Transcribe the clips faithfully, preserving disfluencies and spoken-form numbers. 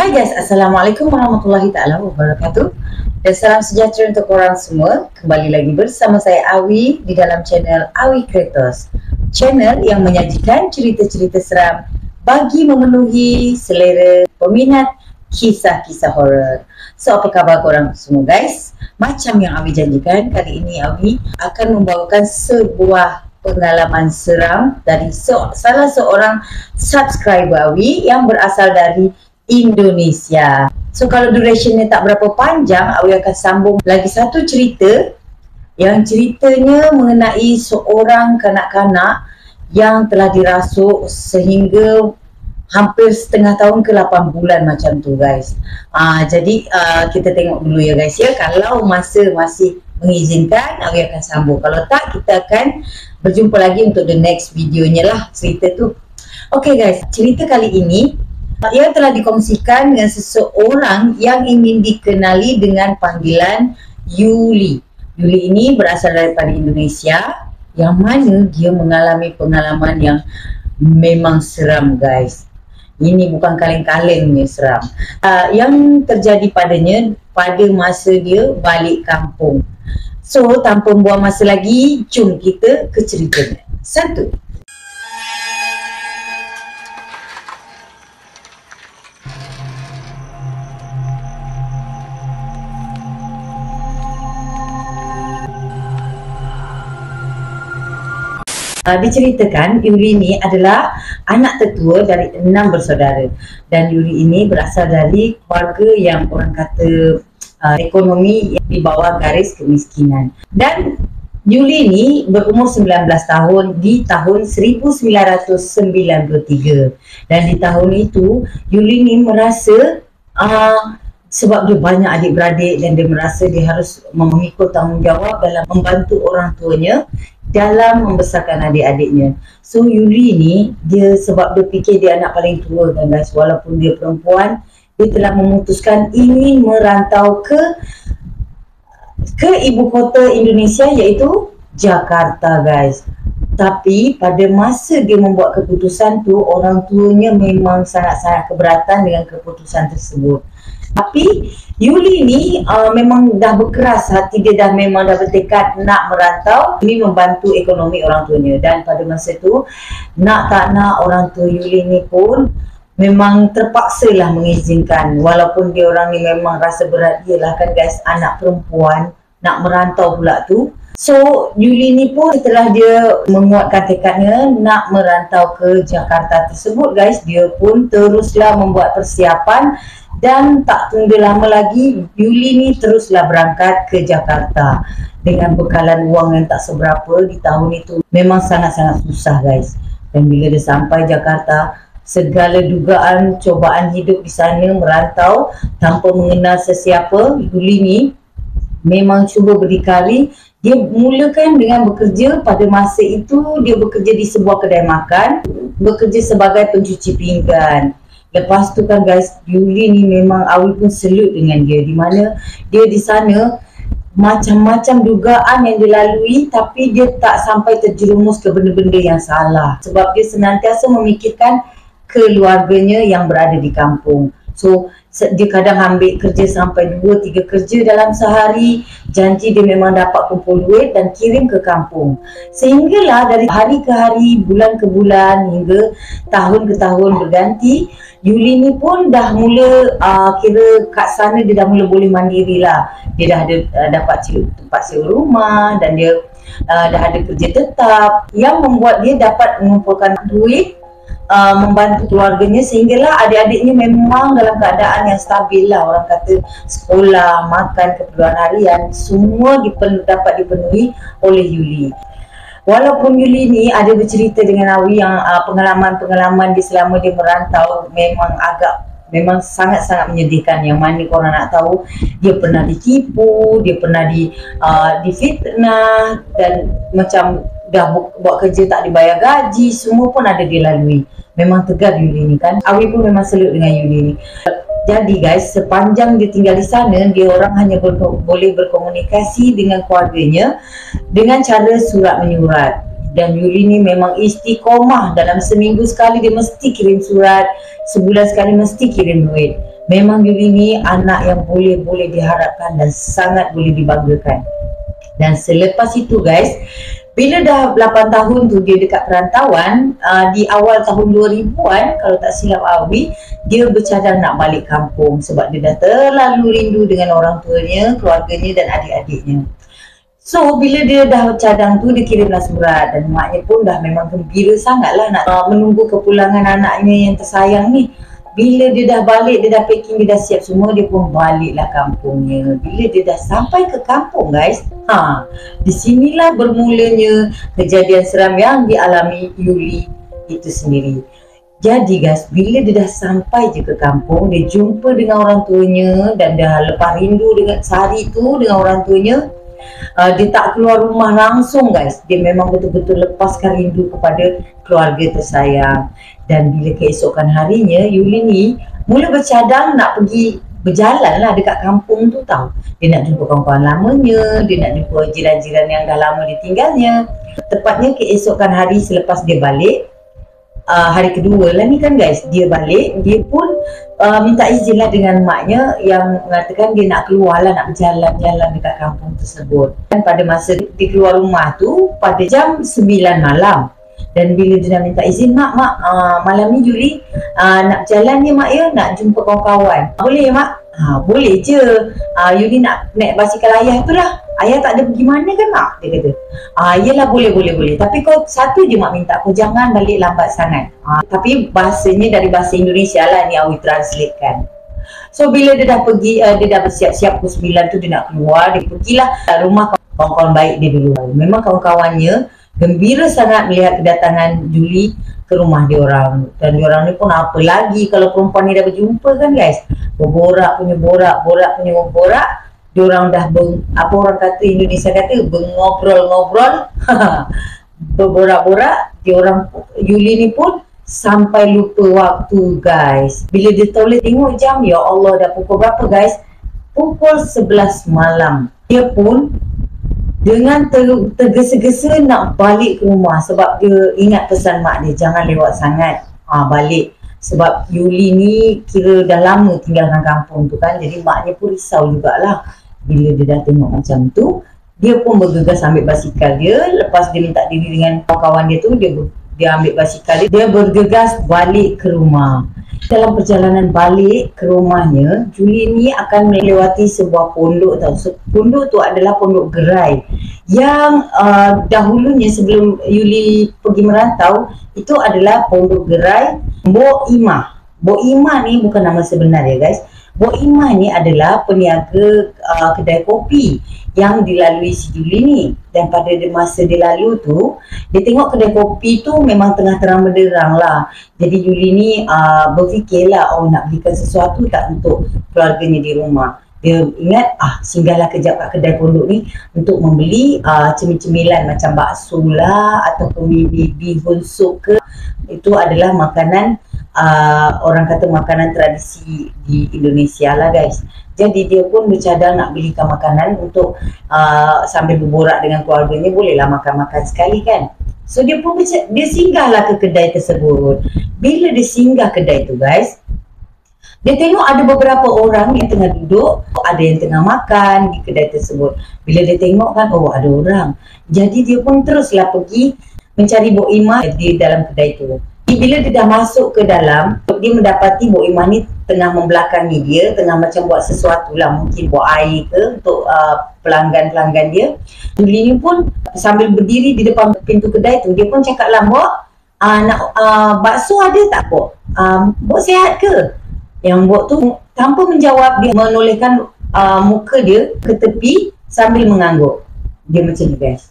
Hai guys, Assalamualaikum warahmatullahi taala wabarakatuh. Dan salam sejahtera untuk korang semua. Kembali lagi bersama saya Awi di dalam channel Awi Kreatos, channel yang menyajikan cerita-cerita seram bagi memenuhi selera peminat kisah-kisah horor. So, apa khabar korang semua guys? Macam yang Awi janjikan, kali ini Awi akan membawakan sebuah pengalaman seram dari so, salah seorang subscriber Awi yang berasal dari Indonesia. So kalau durationnya tak berapa panjang, Awi akan sambung lagi satu cerita yang ceritanya mengenai seorang kanak-kanak yang telah dirasuk sehingga hampir setengah tahun ke lapan bulan macam tu guys. uh, Jadi uh, kita tengok dulu ya guys ya. Kalau masa masih mengizinkan, Awi akan sambung. Kalau tak, kita akan berjumpa lagi untuk the next videonya lah cerita tu. Okay guys, cerita kali ini ia telah dikongsikan dengan seseorang yang ingin dikenali dengan panggilan Yuli. Yuli ini berasal daripada Indonesia, yang mana dia mengalami pengalaman yang memang seram guys. Ini bukan kaleng-kaleng ni seram. Uh, yang terjadi padanya pada masa dia balik kampung. So tanpa buang masa lagi, jom kita ke ceritanya. Satu. Uh, diceritakan Yuli ini adalah anak tertua dari enam bersaudara, dan Yuli ini berasal dari keluarga yang orang kata uh, ekonomi yang di bawah garis kemiskinan. Dan Yuli ini berumur sembilan belas tahun di tahun seribu sembilan ratus sembilan puluh tiga, dan di tahun itu Yuli ini merasa uh, sebab dia banyak adik-beradik dan dia merasa dia harus memikul tanggungjawab dalam membantu orang tuanya dalam membesarkan adik-adiknya. So Yuli ni, dia sebab dia fikir dia anak paling tua kan guys, walaupun dia perempuan, dia telah memutuskan ingin merantau ke ke ibu kota Indonesia, iaitu Jakarta guys. Tapi pada masa dia membuat keputusan tu, orang tuanya memang sangat-sangat keberatan dengan keputusan tersebut. Tapi Yuli ni uh, memang dah berkeras hati, dia dah memang dah bertekad nak merantau demi membantu ekonomi orang tuanya. Dan pada masa tu, nak tak nak, orang tua Yuli ni pun memang terpaksa lah mengizinkan. Walaupun dia orang ni memang rasa berat, dia lah kan guys, anak perempuan nak merantau pula tu. So Yuli ni pun setelah dia menguatkan tekadnya nak merantau ke Jakarta tersebut guys, dia pun teruslah membuat persiapan. Dan tak tunggu lama lagi, Yuli ni teruslah berangkat ke Jakarta dengan bekalan wang yang tak seberapa di tahun itu. Memang sangat-sangat susah guys. Dan bila dia sampai Jakarta, segala dugaan cobaan hidup di sana, merantau tanpa mengenal sesiapa, Yuli ni memang cuba berdikari. Dia mulakan dengan bekerja. Pada masa itu dia bekerja di sebuah kedai makan, bekerja sebagai pencuci pinggan. Lepas tu kan guys, Yuli ni memang Awi pun selut dengan dia, di mana dia di sana macam-macam dugaan yang dilalui, tapi dia tak sampai terjerumus ke benda-benda yang salah, sebab dia senantiasa memikirkan keluarganya yang berada di kampung. So dia kadang ambil kerja sampai dua tiga kerja dalam sehari, janji dia memang dapat kumpul duit dan kirim ke kampung. Sehinggalah dari hari ke hari, bulan ke bulan, hingga tahun ke tahun berganti, Yuli ni pun dah mula uh, kira kat sana dia dah mula boleh mandiri lah. Dia dah ada uh, dapat tempat sewa rumah, dan dia uh, dah ada kerja tetap yang membuat dia dapat mengumpulkan duit Uh, membantu keluarganya, sehinggalah adik-adiknya memang dalam keadaan yang stabil lah. Orang kata sekolah, makan, keperluan harian, semua dipen dapat dipenuhi oleh Yuli. Walaupun Yuli ni ada bercerita dengan Awi yang pengalaman-pengalaman uh, dia selama dia merantau memang agak memang sangat-sangat menyedihkan. Yang mana korang nak tahu, dia pernah ditipu, dia pernah di uh, difitnah, dan macam dah bu buat kerja tak dibayar gaji, semua pun ada dia lalui. Memang tegar Yuli ni kan. Awi pun memang selut dengan Yuli ni. Jadi guys, sepanjang dia tinggal di sana, dia orang hanya ber boleh berkomunikasi dengan keluarganya dengan cara surat menyurat. Dan Yuli ni memang istiqomah, dalam seminggu sekali dia mesti kirim surat, sebulan sekali mesti kirim duit. Memang Yuli ni anak yang boleh-boleh diharapkan dan sangat boleh dibanggakan. Dan selepas itu guys, bila dah lapan tahun tu dia dekat perantauan, uh, di awal tahun dua ribuan kalau tak silap Awi, dia bercadang nak balik kampung sebab dia dah terlalu rindu dengan orang tuanya, keluarganya dan adik-adiknya. So bila dia dah cadang tu, dia kirimlah surat dan maknya pun dah memang gembira sangatlah nak uh, menunggu kepulangan anaknya yang tersayang ni. Bila dia dah balik, dia dah packing, dia dah siap semua, dia pun baliklah kampungnya. Bila dia dah sampai ke kampung guys, ha, di sinilah bermulanya kejadian seram yang dialami Yuli itu sendiri. Jadi guys, bila dia dah sampai je ke kampung, dia jumpa dengan orang tuanya dan dah lepas rindu dengan sehari tu dengan orang tuanya, uh, dia tak keluar rumah langsung guys. Dia memang betul-betul lepaskan rindu kepada keluarga tersayang. Dan bila keesokan harinya, Yuli ni mula bercadang nak pergi berjalan lah dekat kampung tu tau. Dia nak jumpa kawan-kawan lamanya, dia nak jumpa jiran-jiran yang dah lama ditinggalnya. Tepatnya keesokan hari selepas dia balik, uh, hari kedua lah ni kan guys, dia balik, dia pun uh, minta izin lah dengan maknya yang mengatakan dia nak keluar lah, nak berjalan-jalan dekat kampung tersebut. Dan pada masa dia keluar rumah tu pada jam sembilan malam. Dan bila dia dah minta izin, mak, mak, uh, malam ni Yuli uh, nak berjalan ya mak ya, nak jumpa kawan-kawan. Boleh ya mak? Ha, boleh je. Uh, Yuli nak naik basikal ayah tu lah. Ayah tak ada pergi mana kan mak? Dia kata. Ah, yelah boleh, boleh, boleh. Tapi kau satu je mak minta, kau jangan balik lambat sangat. Uh, tapi bahasanya dari bahasa Indonesia lah ni Awi translate kan. So bila dia dah pergi, uh, dia dah bersiap-siap pukul sembilan tu dia nak keluar, dia pergilah rumah kawan-kawan baik dia dulu. Memang kawan-kawannya gembira sangat melihat kedatangan Yuli ke rumah diorang. Dan diorang ni pun apa lagi kalau perempuan ni dah berjumpa kan guys, berborak punya borak, borak punya borak. Diorang dah beng, apa orang kata Indonesia kata, mengobrol-ngobrol, berborak-borak. Diorang, Yuli ni pun sampai lupa waktu guys. Bila dia toleh tengok jam, ya Allah dah pukul berapa guys? Pukul sebelas malam. Dia pun dengan ter, tergesa-gesa nak balik ke rumah sebab dia ingat pesan mak dia, jangan lewat sangat ha, balik. Sebab Yuli ni kira dah lama tinggalkan kampung tu kan, jadi maknya pun risau jugalah. Bila dia dah tengok macam tu, dia pun bergegas ambil basikal dia. Lepas dia minta diri dengan kawan-kawan dia tu, dia, dia ambil basikal dia, dia bergegas balik ke rumah. Dalam perjalanan balik ke rumahnya, Yuli ni akan melewati sebuah pondok tau. So, pondok tu adalah pondok gerai yang uh, dahulunya sebelum Yuli pergi merantau, itu adalah pondok gerai Mbok Imah. Mbok Imah ni bukan nama sebenar ya guys. Mbok Imah ni adalah peniaga uh, kedai kopi yang dilalui si Yuli ni. Dan pada masa dia lalu tu, dia tengok kedai kopi tu memang tengah terang benderang lah. Jadi Yuli ni uh, berfikirlah, oh nak belikan sesuatu tak untuk keluarganya di rumah. Dia ingat, ah singgahlah kejap kat kedai pondok ni untuk membeli uh, cemil-cemilan macam bakso lah ataupun bihun sup ke. Itu adalah makanan, uh, orang kata makanan tradisi di Indonesia lah guys. Jadi dia pun bercadang nak belikan makanan untuk uh, sambil berborak dengan keluarganya, bolehlah makan-makan sekali kan. So dia pun dia singgahlah ke kedai tersebut. Bila dia singgah kedai tu guys, dia tengok ada beberapa orang yang tengah duduk, ada yang tengah makan di kedai tersebut. Bila dia tengok kan, oh ada orang. Jadi dia pun teruslah pergi mencari Mbok Imah di dalam kedai tu. Bila dia dah masuk ke dalam, dia mendapati Mbok Imah ni tengah membelakangi dia, tengah macam buat sesuatu lah, mungkin buat air ke untuk uh, pelanggan-pelanggan dia. Yuli ni pun sambil berdiri di depan pintu kedai tu, dia pun cakap lah, Mbok, uh, nak uh, bakso ada tak Mbok? Uh, Mbok sihat ke? Yang Mbok tu tanpa menjawab, dia menolehkan uh, muka dia ke tepi sambil mengangguk. Dia macam ni guys.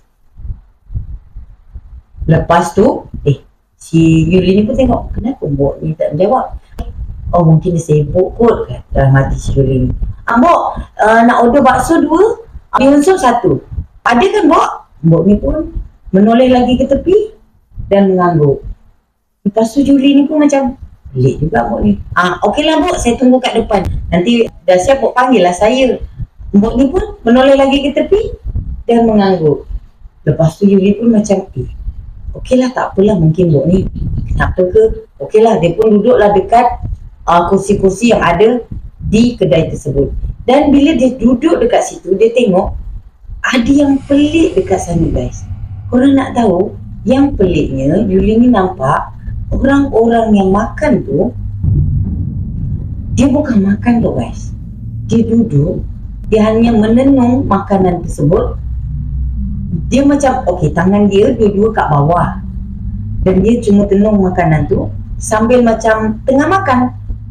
Lepas tu, eh si Yuli ni pun tengok, kenapa Mbok ni tak menjawab? Oh mungkin dia sibuk kot kan dalam hati si Yuli ni. Ah Mbok, uh, nak order bakso dua, bihun sup satu. Ada kan Mbok? Mbok ni pun menoleh lagi ke tepi dan mengangguk. Lepas tu Yuli ni pun macam, pelik juga Mbok ni. Ah okeylah Mbok, saya tunggu kat depan. Nanti dah siap Mbok panggil lah saya. Mbok ni pun menoleh lagi ke tepi dan mengangguk. Lepas tu Yuli pun macam, eh okeylah tak apalah, mungkin Mbok ni kenapa ke. Okeylah, dia pun duduklah dekat uh, kursi-kursi yang ada di kedai tersebut. Dan bila dia duduk dekat situ, dia tengok ada yang pelik dekat sana guys. Korang nak tahu, yang peliknya Yuli ni nampak orang-orang yang makan tu, dia bukan makan tu guys. Dia duduk, dia hanya menenung makanan tersebut. Dia macam, okey, tangan dia dua-dua kat bawah, dan dia cuma tenung makanan tu sambil macam tengah makan,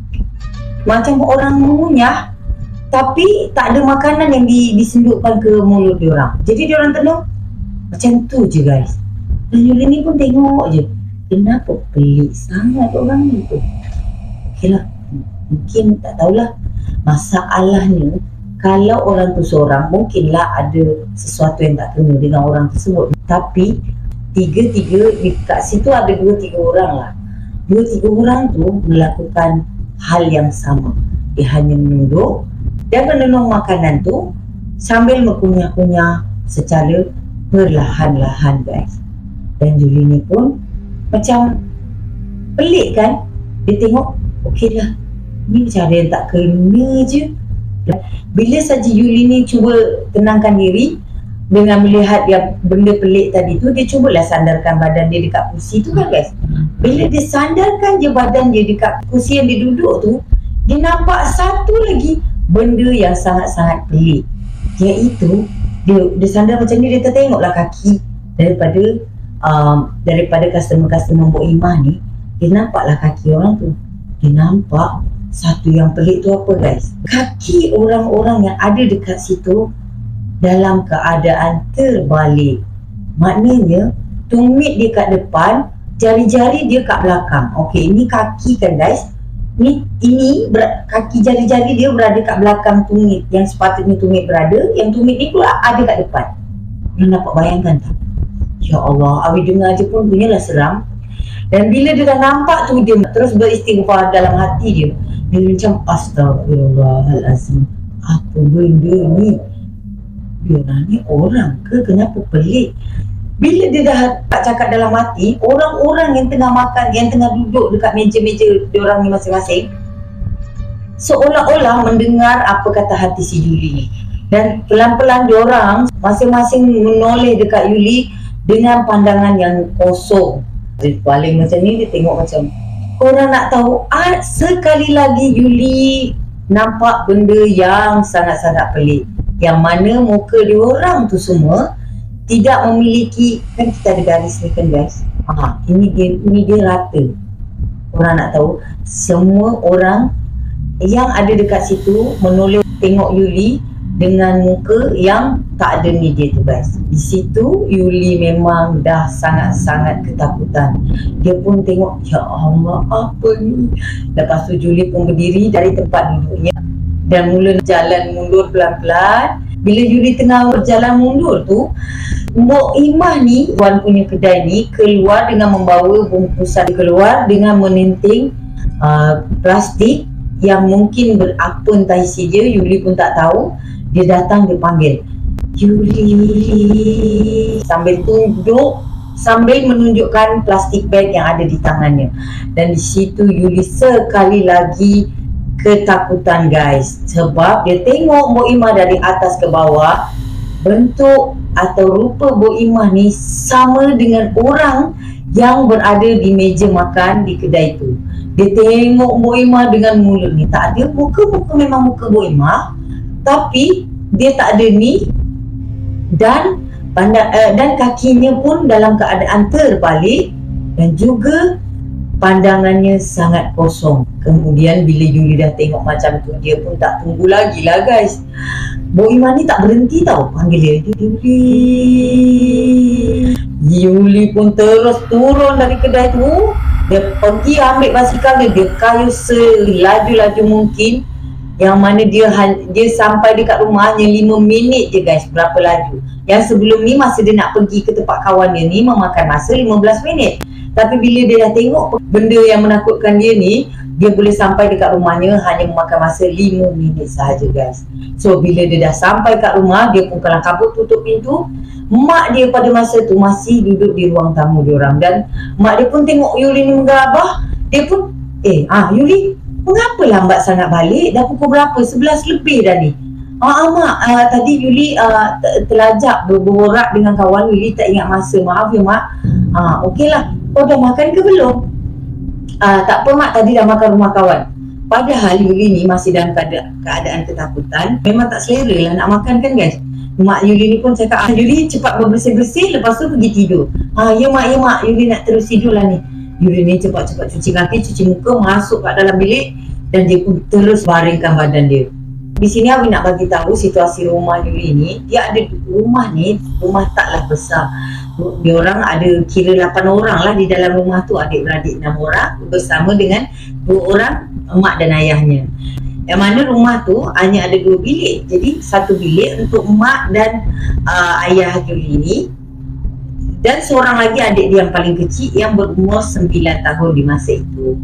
macam orang mengunyah, tapi tak ada makanan yang di, disendukkan ke mulut dia orang. Jadi dia orang tenung macam tu je guys. Dan Yuli ni pun tengok je, kenapa pelik sangat orang ni tu. Okey lah, mungkin tak tahulah. Masalahnya kalau orang tu seorang, mungkinlah ada sesuatu yang tak kena dengan orang tersebut. Tapi tiga-tiga dekat situ ada dua tiga orang lah. Dua tiga orang tu melakukan hal yang sama. Dia hanya menunduk dan menenung makanan tu sambil mengunyah-kunyah secara perlahan-lahan guys. Dan Yuli ni pun macam pelik kan. Dia tengok, okey lah, ni macam ada yang tak kena je. Bila saja Yuli ni cuba tenangkan diri dengan melihat yang benda pelik tadi tu, dia cubalah sandarkan badan dia dekat kursi tu kan guys. Bila dia sandarkan je badan dia dekat kursi yang dia duduk tu, dia nampak satu lagi benda yang sangat-sangat pelik, iaitu dia, dia sandar macam ni, dia tertengoklah kaki daripada um, daripada customer-customer Mbok Imah ni. Dia nampaklah kaki orang tu. Dia nampak satu yang pelik tu apa guys, kaki orang-orang yang ada dekat situ dalam keadaan terbalik. Maknanya tumit dia kat depan, jari-jari dia kat belakang. Okey, ini kaki kan guys. Ni ini ber, kaki jari-jari dia berada kat belakang tumit yang sepatutnya tumit berada, yang tumit ni pula ada kat depan. Kau dapat bayangkan tak? Ya Allah, Awi dengar je pun punyalah seram. Dan bila dia dah nampak tu, dia terus beristighfar dalam hati dia. Dia macam, astagfirullahalazim, apa benda ni? Dia orang ni orang ke? Kenapa pelik? Bila dia dah tak cakap dalam hati, orang-orang yang tengah makan, yang tengah duduk dekat meja-meja dia orang ni masing-masing, seolah-olah mendengar apa kata hati si Yuli ni. Dan pelan-pelan dia orang masing-masing menoleh dekat Yuli dengan pandangan yang kosong. Dia paling macam ni, dia tengok macam, korang nak tahu, ah, sekali lagi Yuli nampak benda yang sangat-sangat pelik, yang mana muka dia orang tu semua tidak memiliki, kan kita ada garis ni kan guys. Ah, ini dia, ini dia rata. Korang nak tahu, semua orang yang ada dekat situ menoleh tengok Yuli dengan muka yang tak ada ni dia tu guys. Di situ Yuli memang dah sangat-sangat ketakutan. Dia pun tengok, ya Allah, apa ni? Lepas tu Yuli pun berdiri dari tempat duduknya dan mula jalan mundur pelan-pelan. Bila Yuli tengah berjalan mundur tu, Mbok Imah ni, tuan punya kedai ni, keluar dengan membawa bungkusan keluar dengan menenting uh, plastik yang mungkin berapa entah isi dia, Yuli pun tak tahu. Dia datang, dia panggil, Yuli, sambil tunduk, sambil menunjukkan plastik bag yang ada di tangannya. Dan di situ Yuli sekali lagi ketakutan guys, sebab dia tengok Mbok Imah dari atas ke bawah. Bentuk atau rupa Mbok Imah ni sama dengan orang yang berada di meja makan di kedai tu. Dia tengok Mbok Imah dengan mulut ni, tak ada muka-muka, memang muka Mbok Imah, tapi dia tak ada ni, dan pandang, uh, dan kakinya pun dalam keadaan terbalik, dan juga pandangannya sangat kosong. Kemudian bila Yuli dah tengok macam tu, dia pun tak tunggu lagi lah guys. Mbok Imah ni tak berhenti tau panggil dia, Yuli. Yuli pun terus turun dari kedai tu. Dia pergi ambil basikal dia, dia kayuh selaju-laju mungkin, yang mana dia dia sampai dekat rumah hanya lima minit je guys, berapa laju. Yang sebelum ni masa dia nak pergi ke tempat kawan dia ni memakan masa lima belas minit. Tapi bila dia dah tengok benda yang menakutkan dia ni, dia boleh sampai dekat rumahnya hanya memakan masa lima minit sahaja guys. So bila dia dah sampai kat rumah, dia pun kelang kabut tutup pintu. Mak dia pada masa tu masih duduk di ruang tamu dia orang, dan mak dia pun tengok Yuli ni menggelabah. Dia pun, eh ah Yuli, mengapa lambat sangat balik? Dah pukul berapa? sebelas lebih dah ni. Ah, ah mak, uh, tadi Yuli uh, terlajak berborak dengan kawan Yuli, tak ingat masa. Maaf ya mak. Ah, okeylah. Kau dah makan ke belum? Ah, tak apa mak, tadi dah makan rumah kawan. Padahal Yuli ni masih dalam keadaan, keadaan ketakutan. Memang tak selera lah nak makan kan guys. Mak Yuli ni pun cakap, ah Yuli cepat berbersih-bersih, lepas tu pergi tidur. Ah ya mak, ya mak, Yuli nak terus tidur lah ni. Yuli ni cepat-cepat cuci kaki, cuci muka, masuk kat dalam bilik dan dia pun terus baringkan badan dia. Di sini aku nak bagi tahu situasi rumah Yuli ni. Dia ada rumah ni, rumah taklah besar. Dia orang ada kira lapan orang lah di dalam rumah tu, adik-beradik enam orang bersama dengan dua orang emak dan ayahnya. Yang mana rumah tu hanya ada dua bilik. Jadi satu bilik untuk emak dan uh, ayah Yuli ni, dan seorang lagi adik dia yang paling kecil yang berumur sembilan tahun di masa itu.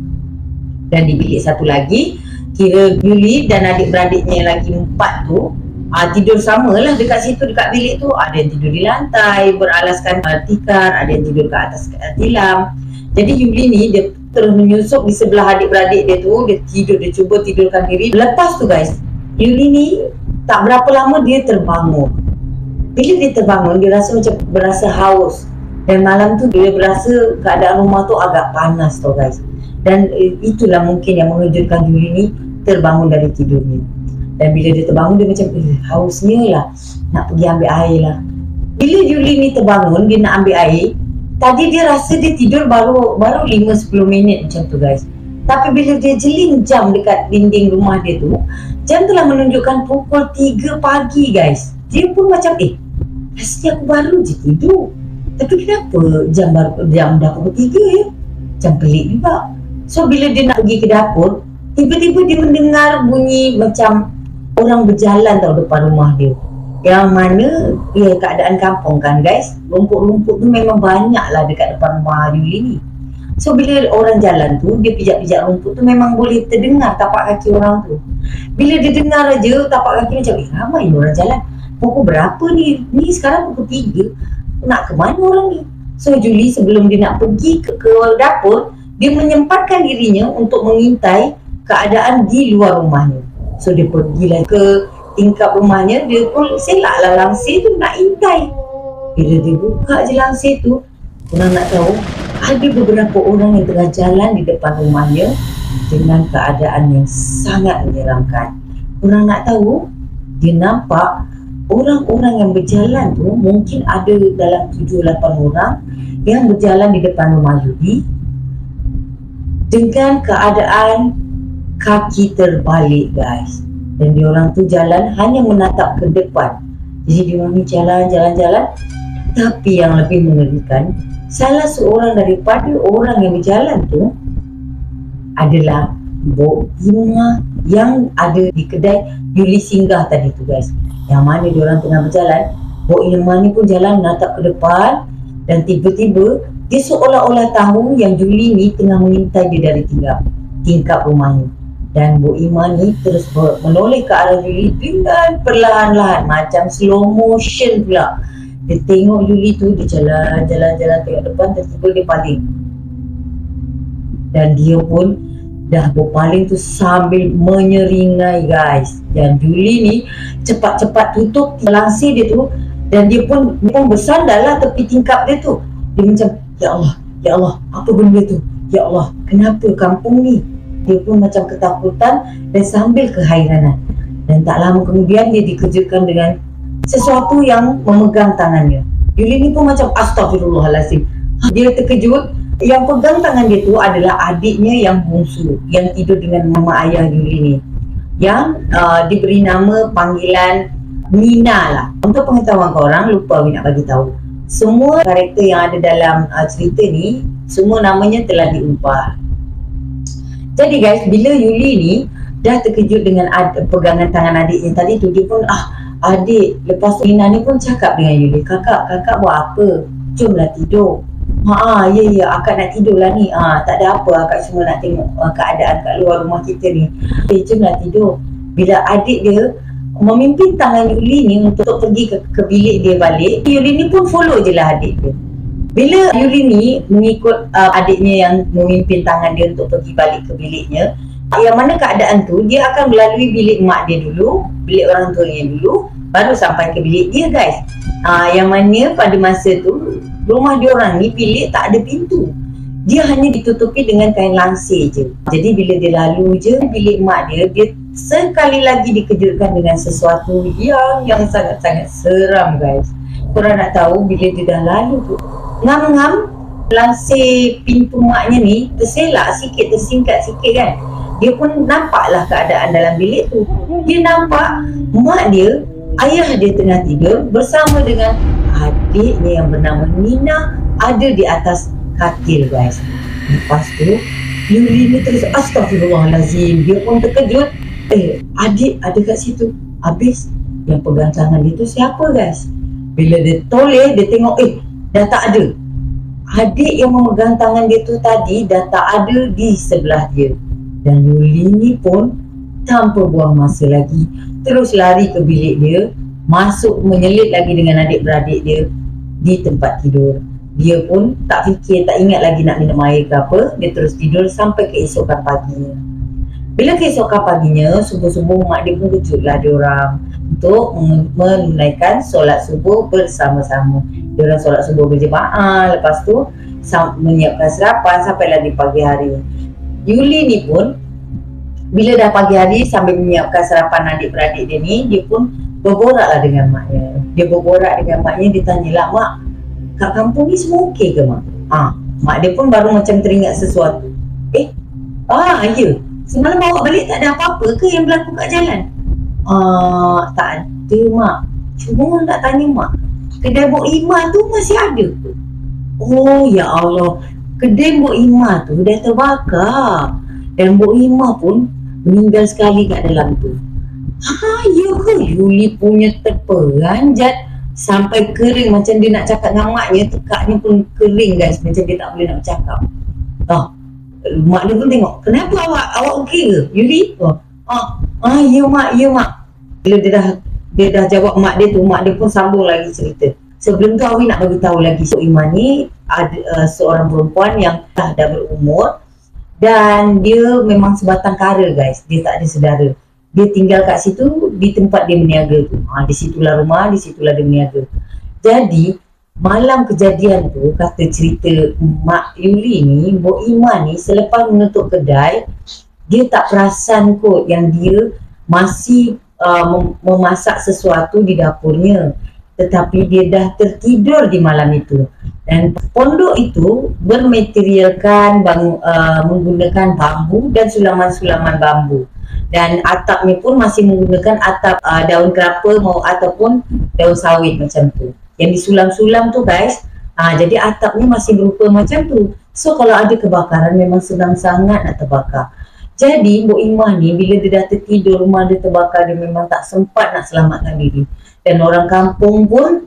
Dan di bilik satu lagi, kira Yuli dan adik-beradiknya lagi empat tu uh, tidur sama lah dekat situ, dekat bilik tu. Ada yang tidur di lantai beralaskan uh, tikar, ada yang tidur ke atas uh, tilam. Jadi Yuli ni dia terus menyusup di sebelah adik-beradik dia tu. Dia tidur, dia cuba tidurkan diri. Lepas tu guys, Yuli ni tak berapa lama dia terbangun. Bila dia terbangun, dia rasa macam berasa haus. Dan malam tu dia berasa keadaan rumah tu agak panas tau guys. Dan itulah mungkin yang mengejutkan Yuli ni terbangun dari tidurnya. Dan bila dia terbangun, dia macam eh, hausnya lah, nak pergi ambil air lah. Bila Yuli ni terbangun, dia nak ambil air. Tadi dia rasa dia tidur baru baru lima sampai sepuluh minit macam tu guys. Tapi bila dia jeling jam dekat dinding rumah dia tu, jam telah menunjukkan pukul tiga pagi guys. Dia pun macam eh, rasanya aku baru je tidur. Tapi kenapa jam baru jam dah pukul tiga ya? Macam pelik juga. So bila dia nak pergi ke dapur, tiba-tiba dia mendengar bunyi macam orang berjalan tau depan rumah dia. Yang mana ya keadaan kampung kan guys, rumput-rumput tu memang banyak lah dekat depan rumah Yuli ni. So bila orang jalan tu, dia pijak-pijak rumput tu memang boleh terdengar tapak kaki orang tu. Bila dia dengar aja tapak kaki macam eh ramai orang jalan. Pukul berapa ni? Ni sekarang pukul tiga. Nak ke mana orang ni? So Yuli sebelum dia nak pergi ke, ke dapur, dia menyempatkan dirinya untuk mengintai keadaan di luar rumahnya. So dia pergilah ke tingkap rumahnya, dia pun selaklah langsir tu nak intai. Bila dia buka je langsir tu, korang nak tahu, ada beberapa orang yang tengah jalan di depan rumahnya dengan keadaan yang sangat menyeramkan. Korang nak tahu, dia nampak orang-orang yang berjalan tu mungkin ada dalam tujuh lapan orang yang berjalan di depan rumah Yuli dengan keadaan kaki terbalik guys. Dan diorang tu jalan hanya menatap ke depan. Jadi diorang ni jalan-jalan-jalan. Tapi yang lebih mengerikan, salah seorang daripada orang yang berjalan tu adalah Bok Ima yang ada di kedai Yuli singgah tadi tu guys. Yang mana diorang tengah berjalan, Bok Ima ni pun jalan menatap ke depan. Dan tiba-tiba dia seolah-olah tahu yang Yuli ni tengah mengintai dia dari tingkap tingkap rumahnya. Dan Bu Ima ni terus menoleh ke arah Yuli dengan perlahan-lahan, macam slow motion pula. Dia tengok Yuli tu, dia jalan-jalan-jalan tengok depan, tiba-tiba dia paling. Dan dia pun dah berpaling tu sambil menyeringai guys. Dan Yuli ni cepat-cepat tutup langsir dia tu. Dan dia pun, dia pun bersandarlah tepi tingkap dia tu. Dia macam, ya Allah, ya Allah, apa benda tu? Ya Allah, kenapa kampung ni? Dia pun macam ketakutan dan sambil kehairanan. Dan tak lama kemudian dia dikejutkan dengan sesuatu yang memegang tangannya. Yuli ni pun macam astagfirullahalazim. Dia terkejut. Yang pegang tangan dia tu adalah adiknya yang bungsu, yang tidur dengan mama ayah Yuli ni, yang uh, diberi nama panggilan Nina lah. Untuk pengetahuan korang, lupa aku nak bagi tahu, semua karakter yang ada dalam uh, cerita ni, semua namanya telah diubah. Jadi guys, bila Yuli ni dah terkejut dengan ad, pegangan tangan adiknya tadi tu, dia pun ah adik, lepas tu Nina ni pun cakap dengan Yuli, kakak, kakak buat apa? Jomlah tidur. Ha, ya ya, akak nak tidur lah ni. Ha, tak ada apa, akak cuma nak tengok uh, keadaan kat luar rumah kita ni. Eh, jomlah tidur. Bila adik dia memimpin tangan Yuli ni untuk pergi ke, ke bilik dia balik, Yuli ni pun follow je lah adik dia. Bila Yuli ni mengikut uh, adiknya yang memimpin tangan dia untuk pergi balik ke biliknya, Yang mana keadaan tu dia akan melalui bilik mak dia dulu, bilik orang tuanya dulu, baru sampai ke bilik dia guys. Ha, yang mana pada masa tu rumah dia orang ni bilik tak ada pintu. Dia hanya ditutupi dengan kain langsir je. Jadi bila dia lalu je bilik mak dia, dia sekali lagi dikejutkan dengan sesuatu yang yang sangat-sangat seram guys. Korang nak tahu bila dia dah lalu tu, ngam-ngam langsir pintu maknya ni terselak sikit, tersingkat sikit kan. Dia pun nampaklah keadaan dalam bilik tu. Dia nampak mak dia, ayah dia tengah tidur bersama dengan adiknya yang bernama Nina ada di atas katil guys. Lepas tu Yuli ni terus astagfirullahalazim. Dia pun terkejut. Eh, adik ada kat situ. Habis yang pegang tangan dia tu siapa guys? Bila dia toleh, dia tengok eh dah tak ada. Adik yang memegang tangan dia tu tadi dah tak ada di sebelah dia. Dan Yuli ni pun tanpa buang masa lagi terus lari ke bilik dia, masuk menyelit lagi dengan adik-beradik dia di tempat tidur. Dia pun tak fikir, tak ingat lagi nak minum air ke apa. Dia terus tidur sampai keesokan paginya. Bila keesokan paginya, subuh-subuh mak dia pun kejutlah dia orang untuk menunaikan solat subuh bersama-sama. Dia orang solat subuh berjemaah, lepas tu menyiapkan sarapan sampailah di pagi hari. Yuli ni pun bila dah pagi hari sambil menyiapkan sarapan adik-beradik dia ni, dia pun berboraklah dengan maknya. Dia berborak dengan maknya, dia tanyalah, mak, kat kampung ni semua okey ke mak? Ha, mak dia pun baru macam teringat sesuatu. Eh, ah ya, semalam bawa balik tak ada apa-apa ke yang berlaku kat jalan? Ah, tak ada mak. Cuma nak tanya mak, kedai Bok Ima tu masih ada ke? Oh ya Allah, kedai Bok Ima tu dah terbakar dan Bok Ima pun meninggal sekali kat dalam tu. Ha, ya ke? Yuli punya terperanjat sampai kering macam dia nak cakap dengan maknya, tekaknya pun kering guys, macam dia tak boleh nak bercakap. Ah, mak dia pun tengok, kenapa awak awak okey ke Yuli? Oh, ah, ah ya mak, ya mak. Bila dia dah dia dah jawab mak dia tu, mak dia pun sambung lagi cerita. Sebelum tu Awi nak bagi tahu lagi, Bok Ima ni ada uh, seorang perempuan yang dah, dah berumur dan dia memang sebatang kara guys, dia tak ada saudara. Dia tinggal kat situ di tempat dia berniaga tu. Ha, di situlah rumah, di situlah dia berniaga. Jadi malam kejadian tu, kata cerita mak Yuli ni, Bok Ima ni selepas menutup kedai, dia tak perasan kot yang dia masih uh, mem memasak sesuatu di dapurnya. Tetapi dia dah tertidur di malam itu. Dan pondok itu bermaterialkan bang, uh, menggunakan bambu dan sulaman-sulaman bambu. Dan atapnya pun masih menggunakan atap uh, daun kelapa mau ataupun daun sawit macam tu. Yang disulam-sulam tu guys, uh, jadi atapnya masih berupa macam tu. So kalau ada kebakaran memang senang sangat nak terbakar. Jadi Bok Ima ni bila dia dah tertidur, rumah dia terbakar, dia memang tak sempat nak selamatkan diri. Dan orang kampung pun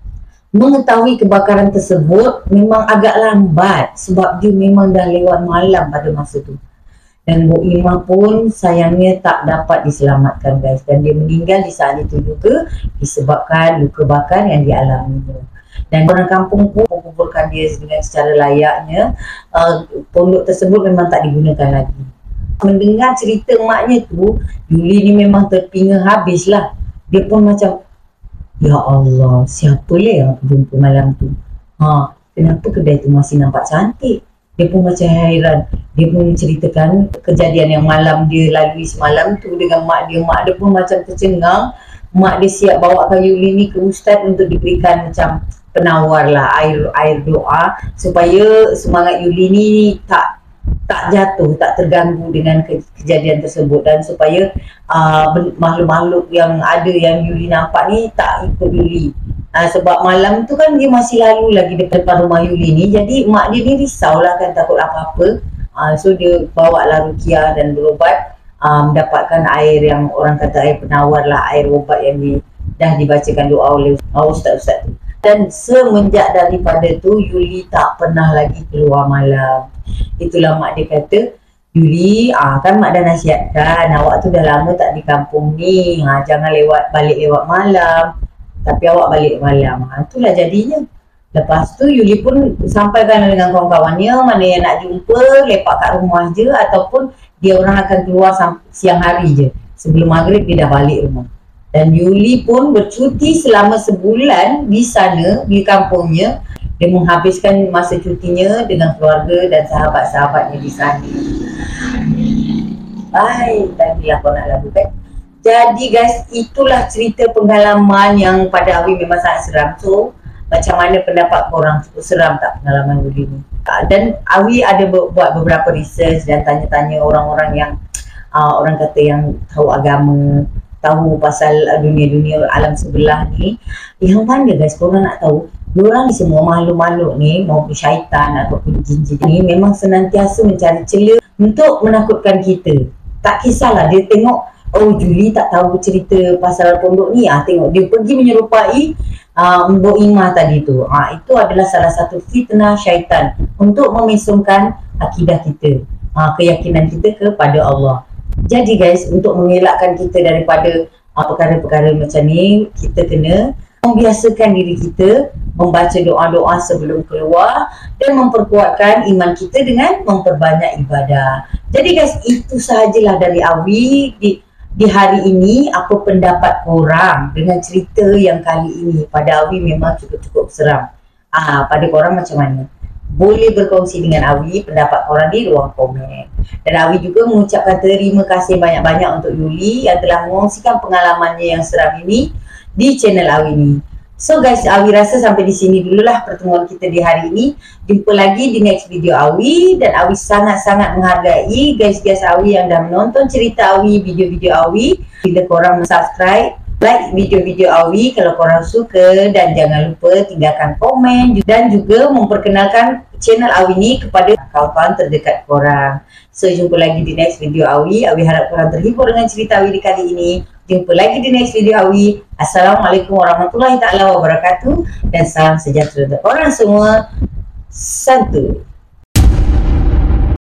mengetahui kebakaran tersebut memang agak lambat sebab dia memang dah lewat malam pada masa tu. Dan Bok Ima pun sayangnya tak dapat diselamatkan guys, dan dia meninggal di saat itu juga disebabkan luka bakar yang dialaminya. Dan orang kampung pun menguburkan dia dengan secara layaknya. Uh, pondok tersebut memang tak digunakan lagi. Mendengar cerita maknya tu, Yuli ni memang terpinga habis lah. Dia pun macam, ya Allah, siapa lah yang aku jumpa malam tu? Ha, kenapa kedai tu masih nampak cantik? Dia pun macam hairan. Dia pun menceritakan kejadian yang malam dia lalui semalam tu dengan mak dia. Mak dia pun macam tercengang. Mak dia siap bawakan Yuli ni ke ustaz untuk diberikan macam penawar lah, air air doa supaya semangat Yuli ni tak tak jatuh, tak terganggu dengan ke kejadian tersebut, dan supaya uh, makhluk-makhluk yang ada yang Yuli nampak ni tak ikut Yuli. Uh, sebab malam tu kan dia masih lalu lagi depan rumah Yuli ni, jadi mak dia ni risau lah kan, takut apa-apa. Uh, so dia bawa lah rukiah dan berobat, uh, mendapatkan air yang orang kata air penawar lah, air obat yang di, dah dibacakan doa oleh uh, ustaz-ustaz tu. Dan semenjak daripada tu Yuli tak pernah lagi keluar malam. Itulah mak dia kata, Yuli, ah, kan mak dah nasihatkan awak tu dah lama tak di kampung ni, ha, jangan lewat balik lewat malam. Tapi awak balik malam, ha, itulah jadinya. Lepas tu Yuli pun sampaikan dengan kawan-kawannya, mana yang nak jumpa lepak kat rumah je ataupun dia orang akan keluar sampai siang hari je, sebelum maghrib dia dah balik rumah. Dan Yuli pun bercuti selama sebulan di sana, di kampungnya. Dia menghabiskan masa cutinya dengan keluarga dan sahabat-sahabatnya di sana. Baik, tadi lah kau nak lagu kan. Jadi guys, itulah cerita pengalaman yang pada Awi memang sangat seram. So, macam mana pendapat korang? Cukup seram tak pengalaman Yuli ni? Dan Awi ada buat beberapa research dan tanya-tanya orang-orang yang uh, orang kata yang tahu agama, tahu pasal dunia-dunia alam sebelah ni. Yang mana guys, korang nak tahu, diorang ni semua makhluk-makhluk ni, maupun syaitan ataupun jin-jin ni, memang senantiasa mencari celah untuk menakutkan kita. Tak kisahlah dia tengok, oh Yuli tak tahu cerita pasal pondok ni, ah tengok dia pergi menyerupai uh, Mbok Imah tadi tu. Ah itu adalah salah satu fitnah syaitan untuk memesongkan akidah kita, uh, keyakinan kita kepada Allah. Jadi guys, untuk mengelakkan kita daripada uh, perkara-perkara macam ni, kita kena membiasakan diri kita membaca doa-doa sebelum keluar dan memperkuatkan iman kita dengan memperbanyak ibadah. Jadi guys, itu sahajalah dari Awi di, di hari ini. Apa pendapat korang dengan cerita yang kali ini? Pada Awi memang cukup-cukup seram. Ah, pada korang macam mana? Boleh berkongsi dengan Awi pendapat korang di ruang komen. Dan Awi juga mengucapkan terima kasih banyak-banyak untuk Yuli yang telah mengongsikan pengalamannya yang seram ini di channel Awi ni. So guys, Awi rasa sampai di sini dululah pertemuan kita di hari ini. Jumpa lagi di next video Awi. Dan Awi sangat-sangat menghargai guys-guys Awi yang dah menonton cerita Awi, video-video Awi. Bila korang subscribe, like video-video Awi kalau korang suka. Dan jangan lupa tinggalkan komen dan juga memperkenalkan channel Awi ni kepada kawan-kawan terdekat korang. So jumpa lagi di next video Awi. Awi harap korang terhibur dengan cerita Awi di kali ini. Jumpa lagi di next video Awi. Assalamualaikum warahmatullahi taala wabarakatuh. Dan salam sejahtera untuk korang semua. Santuy.